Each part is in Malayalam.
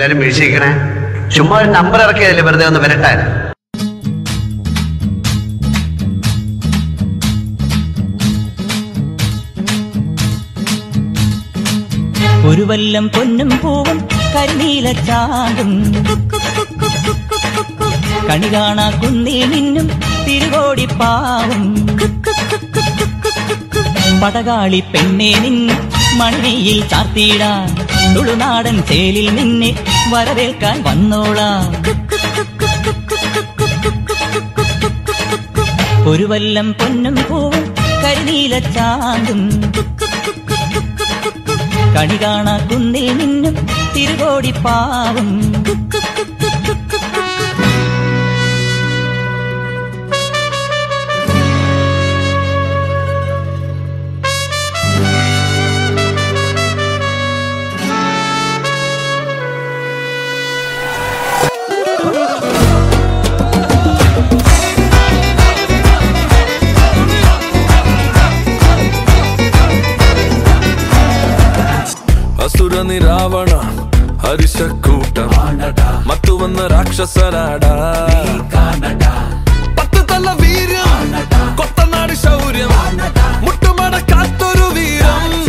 എല്ലാരും വീഴ്ചിക്കണേ. ചുമ്മാ ഒരു നമ്പർ ഇറക്കിയതല്ലേ വെറുതെ ഒന്ന് വരട്ടാൻ. ഒരു വല്ലം പൊന്നും പൂവും കരിനീല ചാണ്ടും കണി കാണാ കുന്നേ നിന്നും തിരുകോടിപ്പാവും പടകാളി പെണ്ണെ നിന്നും മണിയിൽ ചാർത്തിയിടാൻ തുളുനാടൻ ചേലിൽ നിന്നെ വരവേൽക്കാൻ വന്നോളാം. ഒരു വല്ലം പൊന്നും പൂവും കരിനീല ചാണ്ടും കണി കാണാ കുന്നേ നിന്നും തിരുകോടിപ്പാവും ಅಸುರನಿ ರಾವಣ ಹರಿಶಕೂಟ ಮತ್ತು ವನ್ನ ರಾಕ್ಷಸರಾಡ ಪತ್ತದಲ್ಲ ವೀರ್ಯ ಕೊತ್ತನಾಡಿ ಶೌರ್ಯ ಮುಟ್ಟುಮಾಡ ಕಾತ್ತೊರು ವೀರ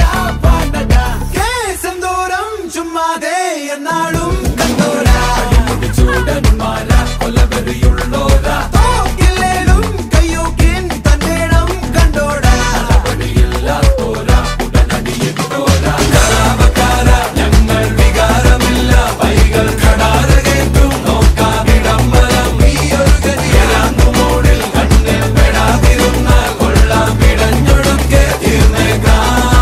സിന്ദൂരം ചുമ്മാതെ എന്നാളും കണ്ടോര ചൂടന്മാര കൊലവെറിയുള്ളോര തോക്കില്ലേലും കയ്യൂക്കിൻ തന്നേണം കണ്ടോര നടപടിയില്ലാത്തോര ഉടനടിയിട്ടോര കരാവക്കാര ഞങ്ങൾ വികാരമില്ല വൈകൾ കടാരകേറ്റും നോക്കാവിടംബരം നീയൊരു ഗതിയരാങ്ങുമോടിൽ കണ്ണിൽ പെടാതിരുന്ന കൊള്ളാം പിടഞ്ഞൊടുക്കെ തീർന്നേക്കാം.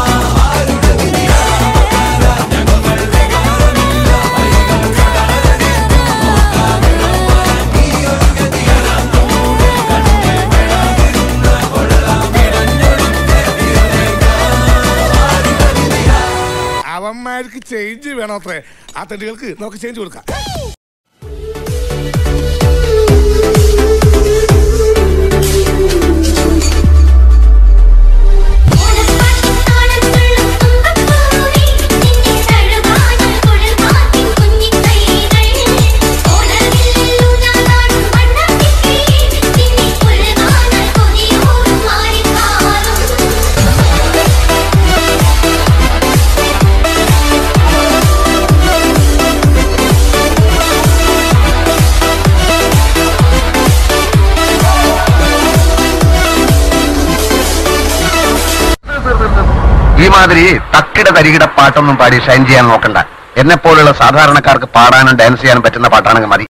അവന്മാർക്ക് ചേഞ്ച് വേണോത്രേ. ആ തെണ്ടുകൾക്ക് നമുക്ക് ചേഞ്ച് കൊടുക്കാം. ഈ മാതിരി തക്കിട തരികിട പാട്ടൊന്നും പാടി ഷൈൻ ചെയ്യാൻ നോക്കണ്ട. എന്നെ പോലുള്ള സാധാരണക്കാർക്ക് പാടാനും ഡാൻസ് ചെയ്യാനും പറ്റുന്ന പാട്ടാണെങ്കിൽ മതി.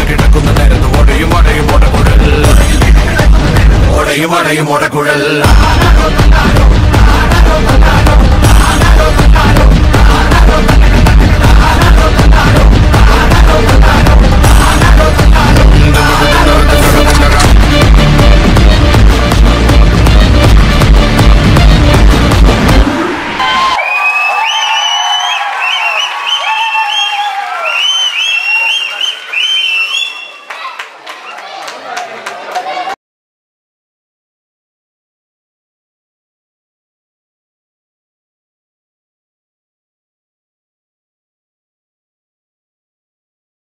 ഓടയും ഓടക്കുഴൽ